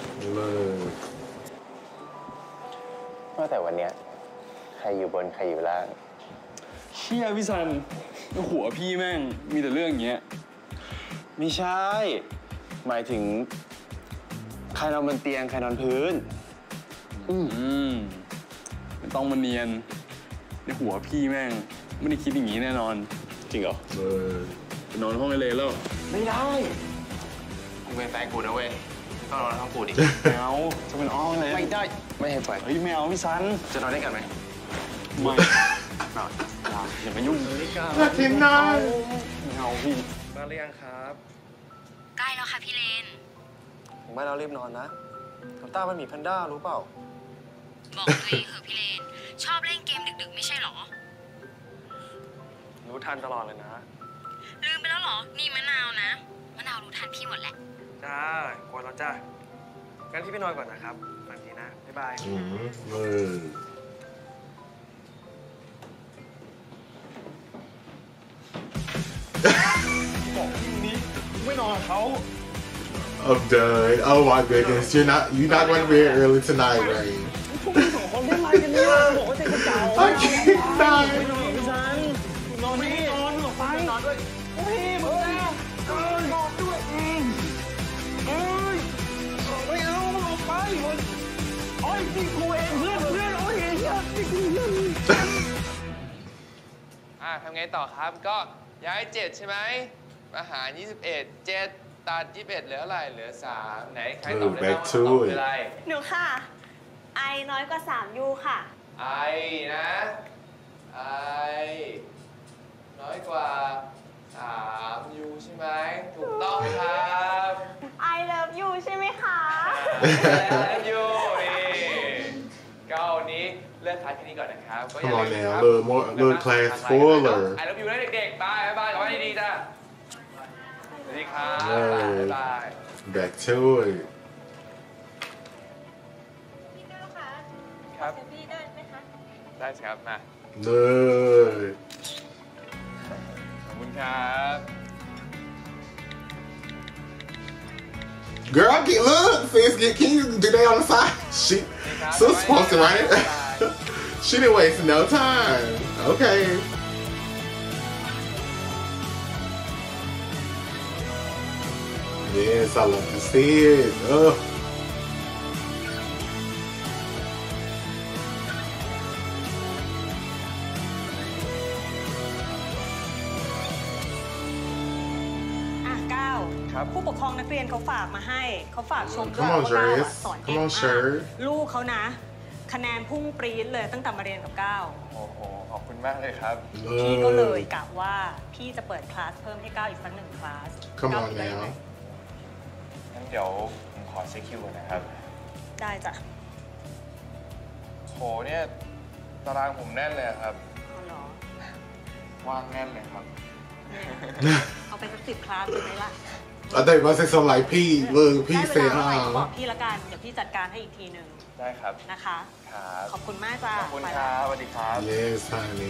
ว่าแต่วันเนี้ยใครอยู่บนใครอยู่ล่างเชี่ยพี่ซันหัวพี่แม่งมีแต่เรื่องอย่างเงี้ยไม่ใช่หมายถึงใครนอนบนเตียงใครนอนพื้นไม่ต้องมาเนียนในหัวพี่แม่งไม่ได้คิดอย่างนี้แน่นอนจริงเหรอไปนอนห้องไอเลแล้วไม่ได้กูเป็นแฟนกูนะเว้ยต้องนอนห้องกูดิไม่เอาจะเป็นห้องเลยไม่ได้ไม่ให้ไปเฮ้ยไม่เอาพี่ซันจะนอนด้วยกันไหมไม่อย่ามายุ่งเลยกันไม่เอาพี่มาหรือยังครับใกล้แล้วค่ะพี่เลนถึงบ้านเรารีบนอนนะน้ำตามันมีแพนด้ารู้เปล่าบอกตัวเองเหอะพี่เลนชอบเล่นเกมดึกๆไม่ใช่หรอรู้ทันตลอดเลยนะลืมไปแล้วหรอนี่มะนาวนะมะนาวรู้ทันพี่หมดแหละจ้ากวนแล้วจ้างั้นพี่ไปนอนก่อนนะครับฝันดีนะบ๊ายบายบอกพี่นี้ไม่นอนกับเขา I'm done. Oh my goodness, you're not going to be here early tonight, Rain. I can't die. นอนไม่นอนออกไปนอนด้วยพี่มึงนะนอนด้วยไม่เอาออกไปโอ้ยนี่กูเองเพื่อนโอ้ยทำไงต่อครับก็ย้าย7ใช่ไหมอาหาร21 7ตัด21เหลืออะไรเหลือ3ไหนใครตอบได้บ้างว่าตอบคืออะไรหนูค่ะ I น้อยกว่า3 U ค่ะ I นะ I น้อยกว่า3 U ใช่ไหมถูกต้องครับ I love you ใช่ไหมคะ I love you ก็วันนี้เลิกคัดแค่นี้ก่อนนะครับก็อย่าลืมครับ little class fuller I love you นะเด็กๆบายบายขอให้ดีๆจ้าสวัสดีครับบาย Back to it พี่เก้าคะครับพี่ได้ไหมคะได้ครับมาเลยขอบคุณครับ Girl, look, sis, can you do that on the side? She was supposed to write it. She didn't waste no time. Okay. Yes, I love to see it. Ugh. ผู้ปกครองนักเรียนเขาฝากมาให้เขาฝากชมด้วยว่าก้าวสอนเก่งมากลูกเขานะคะแนนพุ่งปรี๊ดเลยตั้งแต่มาเรียนกับก้าวโอ้โหขอบคุณมากเลยครับพี่ก็เลยกะว่าพี่จะเปิดคลาสเพิ่มให้ก้าวอีกสัก1 คลาสก้าวได้ไหมงั้นเดี๋ยวผมขอเช็คคิวก่อนนะครับได้จ้ะโหเนี่ยตารางผมแน่นเลยครับเหรอว่างแน่นเลยครับเอาไปสัก10 คลาสเลยไหมล่ะ I thought you were saying something likeพี่เซฮาบอกพี่ละกันเดี๋ยวพี่จัดการให้อีกทีนึงได้ครับนะคะขอบคุณมากจ้าขอบคุณครับสวัสดีครับ Yes honey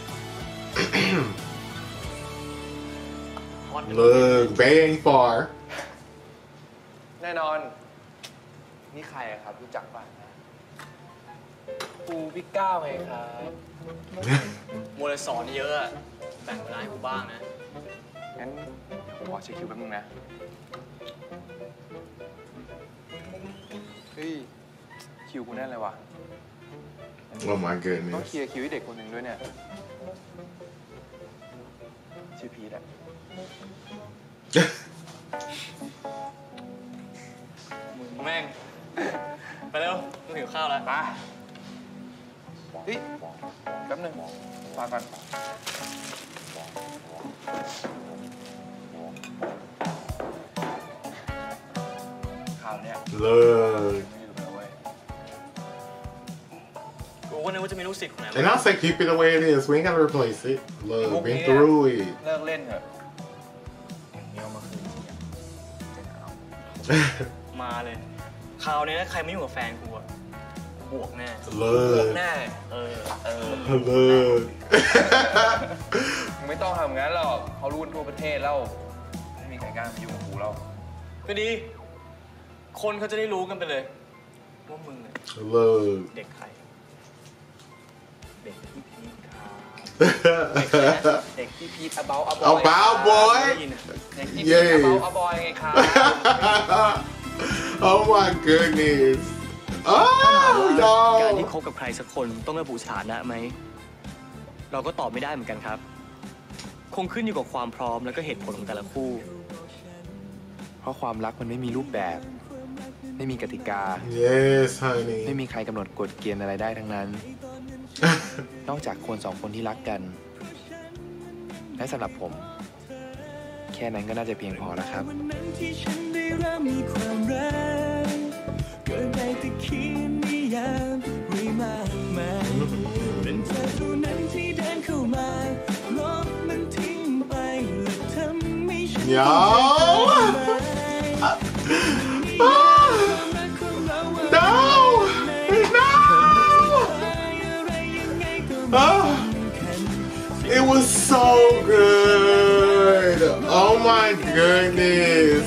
Look bang far แน่นอนนี่ใครครับรู้จักป่ะกูพี่ก้าวไงครับมัวแต่สอนเยอะแบ่งเวลาให้กูบ้างนะงั้นผมขอเช็คคิวแป๊บนึงนะเฮ้ยคิวกูแน่นเลยว่ะ Oh my goodness ต้องเคลียร์คิวให้เด็กคนหนึ่งด้วยเนี่ยชื่อพีทอะมึงแม่งไปเร็วกูหิวข้าวแล้วมาเฮ้ยแป๊บนึงฟังก่อนข่าวเนี้ยเลิศกูก็นึกว่าจะมีลูกศิษย์คนไหน And I say keep it the way it is. We ain't gotta replace it. Look, been through it. เลิกเล่นเถอะเดี๋ยวมาคืนมาเลยคราวนี้ถ้าใครไม่ยุ่งกับแฟนกูอะบวกแน่เลิศบวกแน่เลิศไม่ต้องทำงั้นหรอกเขารู้กันทั่วประเทศแล้วไม่มีใครกล้ามายุ่งกับกูแล้วก็ดีคนเขาจะได้รู้กันไปเลยว่ามึงเนี่ยเลิศเด็กใครเด็กที่พีทครับเด็กที่พีทabout boy เด็กที่พีท about boy ไงครับ Oh my goodness การที่คบกับใครสักคนต้องระบุสถานะไหมเราก็ตอบไม่ได้เหมือนกันครับคงขึ้นอยู่กับความพร้อมแล้วก็เหตุผลของแต่ละคู่เพราะความรักมันไม่มีรูปแบบไม่มีกติกา Yes honey ไม่มีใครกำหนดกฎเกณฑ์อะไรได้ทั้งนั้น นอกจากคนสองคนที่รักกันและสำหรับผมแค่นั้นก็น่าจะเพียงพอแล้วครับเกิดได้แต่คิดนิยามไม่มากมายเป็นเธอเท่านั้นที่เดินเข้ามาลบมันทิ้งไปและทำให้ฉัน Yo No It was so good Oh my goodness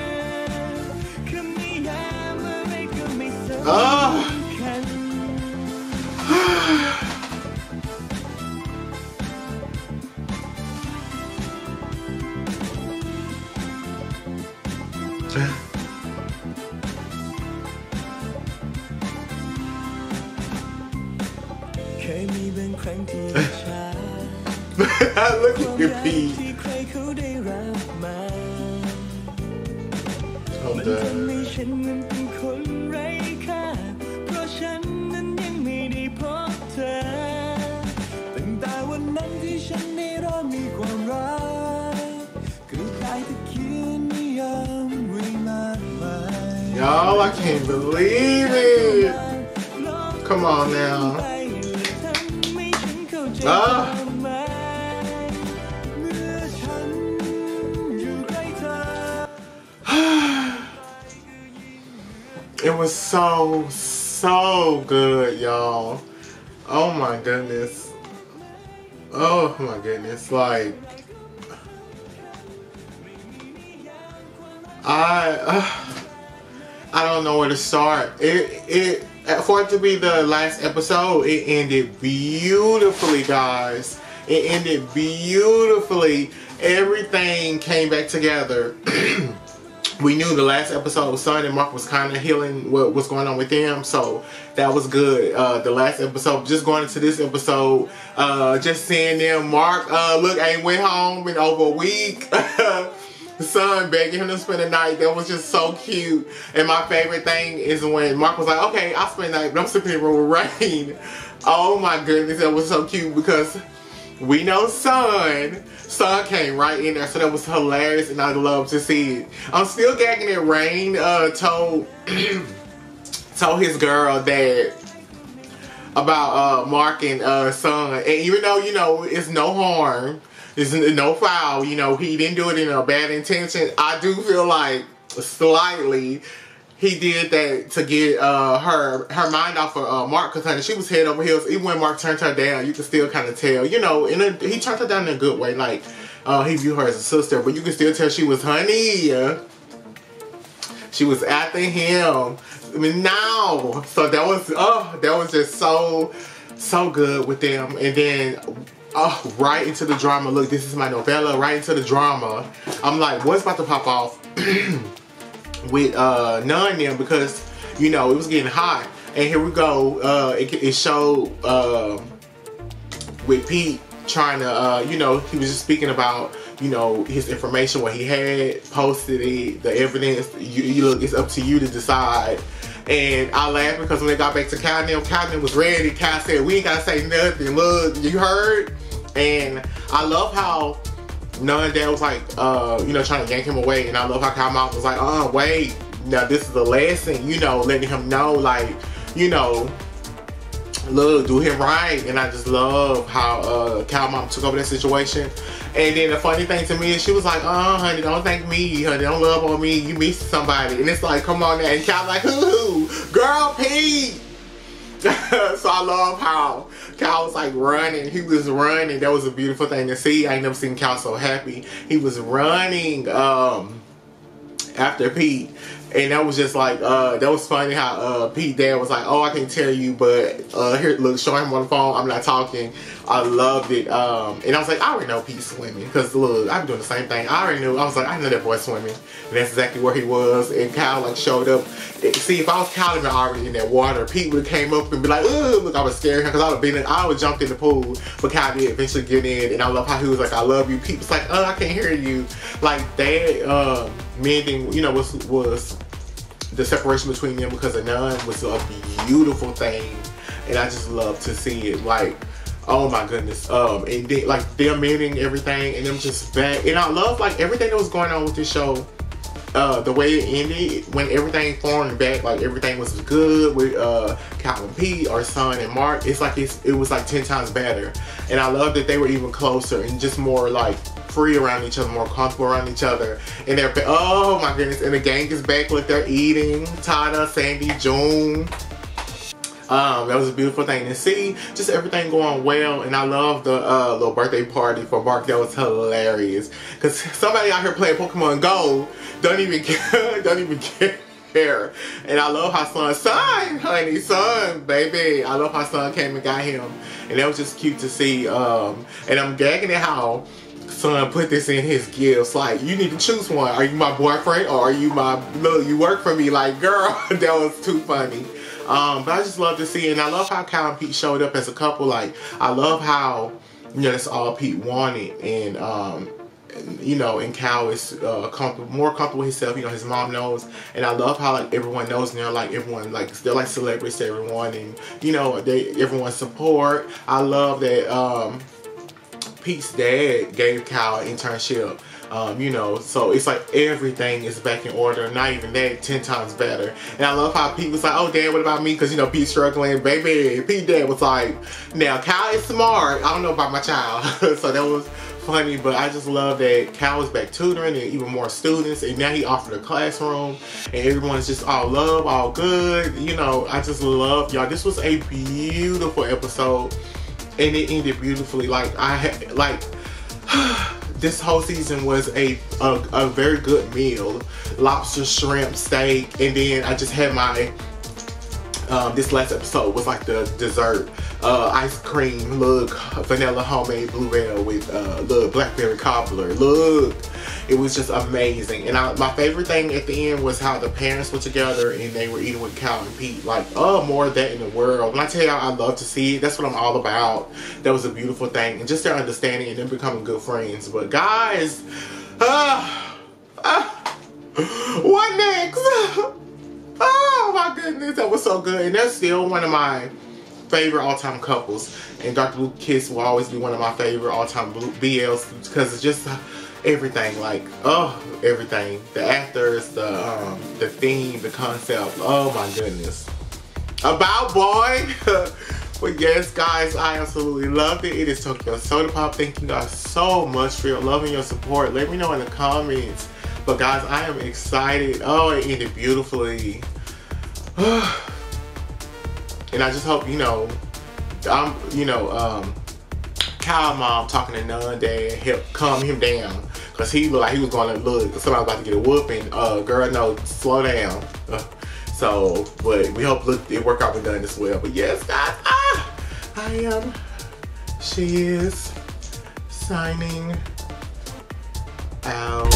Look at your feet. I'm done. Y'all, I can't believe it. Come on now. It was so good, y'all. Oh my goodness. Oh my goodness. Like, I don't know where to start. For it to be the last episode, it ended beautifully, guys. It ended beautifully. Everything came back together. We knew the last episode, Son and Mark was kind of healing what was going on with them, so that was good. The last episode, just going into this episode, just seeing them. Mark, look, ain't went home in over a week. Son begging him to spend the night. That was just so cute. And my favorite thing is when Mark was like, okay, I'll spend the night, but I'm sleeping in the room with Rain. Oh my goodness, that was so cute because we know Son came right in there, so that was hilarious and I love to see it. I'm still gagging that Rain told his girl that about Mark and Son. And even though, you know, it's no harm, there's no foul, you know, he didn't do it in a bad intention. I do feel like slightly he did that to get her mind off of Mark, because honey, she was head over heels. Even when Mark turned her down, you can still kind of tell, you know, he turned her down in a good way, like he viewed her as a sister, but you can still tell she was honey. She was after him. I mean, now, so that was just so good with them. And then right into the drama. Look, this is my novella. Right into the drama. I'm like, what's about to pop off with Nun them, because you know it was getting hot. And here we go. It showed with Pete trying to, you know, he was just speaking about, you know, his information, what he had posted, the evidence. You look, it's up to you to decide. And I laughed because when they got back to Cal was ready. Cal said, we ain't gotta say nothing. Look, you heard? And I love how Nun Dad was like, you know, trying to yank him away. And I love how Cal Mom was like, wait, now this is the lesson, you know, letting him know, like, you know, look, do him right. And I just love how Cal Mom took over that situation. And then the funny thing to me is she was like, honey, don't thank me, honey, don't love on me, you missed somebody. And it's like, come on now. And Cal's like, who? Girl, Pete. So I love how Cal was like running. He was running. That was a beautiful thing to see. I ain't never seen Cal so happy. He was running after Pete. And that was just like, that was funny how Pete dad was like, I can't tell you, but here, look, showing him on the phone, I'm not talking. I loved it. And I was like, I already know Pete's swimming. Because look, I've been doing the same thing. I already knew. I was like, I know that boy swimming. And that's exactly where he was. And Kyle like showed up. See, if I was Kyle already in that water, Pete would have came up and be like, ooh, look, I was scared because I would have jumped in the pool. But Kyle did eventually get in. And I love how he was like, I love you. Pete was like, I can't hear you. Like that mending, you know, was the separation between them because of Nun was a beautiful thing. And I just love to see it. Like, oh my goodness. And then, like, them mending everything and them just back. And I love, like, everything that was going on with this show. The way it ended, when everything formed back, like everything was good with Calvin Pete, our son, and Mark. It's like it was like 10 times better. And I love that they were even closer and just more like free around each other, more comfortable around each other. And they're, oh my goodness, and the gang is back. Look, they're eating. Tada, Sandy, June. That was a beautiful thing to see. Just everything going well. And I love the little birthday party for Mark. That was hilarious. Because somebody out here playing Pokemon Go don't even care. And I love how son, baby. I love how son came and got him. And that was just cute to see. And I'm gagging at how son put this in his gifts. Like, you need to choose one. Are you my boyfriend or are you my, look, you work for me? Like, girl, that was too funny. But I just love to see it. And I love how Cal and Pete showed up as a couple. Like, I love how, you know, that's all Pete wanted. And, you know, and Cal is more comfortable with himself. You know, his mom knows. And I love how, like, everyone knows now. Like, everyone, like, they're like celebrities to everyone. And, you know, everyone support. I love that Pete's dad gave Cal an internship. You know, so it's like everything is back in order. Not even that, 10 times better. And I love how Pete was like, oh, Dad, what about me? Because, you know, Pete's struggling. Baby, Pete dad was like, now, Cal is smart. I don't know about my child. So that was funny. But I just love that Cal is back tutoring and even more students. And now he offered a classroom. And everyone's just all love, all good. You know, I just love y'all. This was a beautiful episode. And it ended beautifully. Like, I had, like... this whole season was a very good meal. Lobster, shrimp, steak, and then I just had my, this last episode was like the dessert. Ice cream, look, vanilla homemade bluebell with look, blackberry cobbler, look. It was just amazing. And my favorite thing at the end was how the parents were together and they were eating with Cal and Pete. Like, oh, more of that in the world. When I tell y'all I love to see it, that's what I'm all about. That was a beautiful thing. And just their understanding and them becoming good friends. But guys, what next? Oh my goodness, that was so good. And that's still one of my favorite all-time couples. And Dr. Blue Kiss will always be one of my favorite all-time BLs because it's just everything, like, oh, everything. The actors, the theme, the concept. Oh my goodness. About boy. But yes, guys, I absolutely loved it. It is Tokyo Soda Pop. Thank you guys so much for your love and your support. Let me know in the comments. But guys, I am excited. Oh, it ended beautifully. And I just hope, you know, Kyle mom talking to Nun Dad help calm him down. Cause he looked like he was gonna look, somebody about to get a whooping. Girl, no, slow down. So, but we hope it work out with Nun as well. But yes, guys, she is signing out.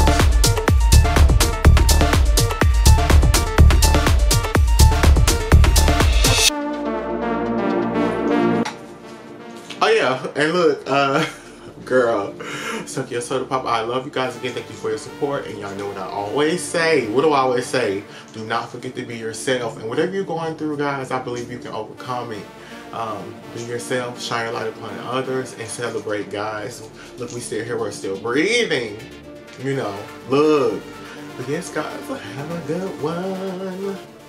Oh yeah, and look, girl, Suck your soda pop. I love you guys again. Thank you for your support. And y'all know what I always say. What do I always say? Do not forget to be yourself. And whatever you're going through, guys, I believe you can overcome it. Be yourself, shine your light upon others, and celebrate, guys. Look, we still here, we're still breathing. You know, look. But yes, guys, have a good one.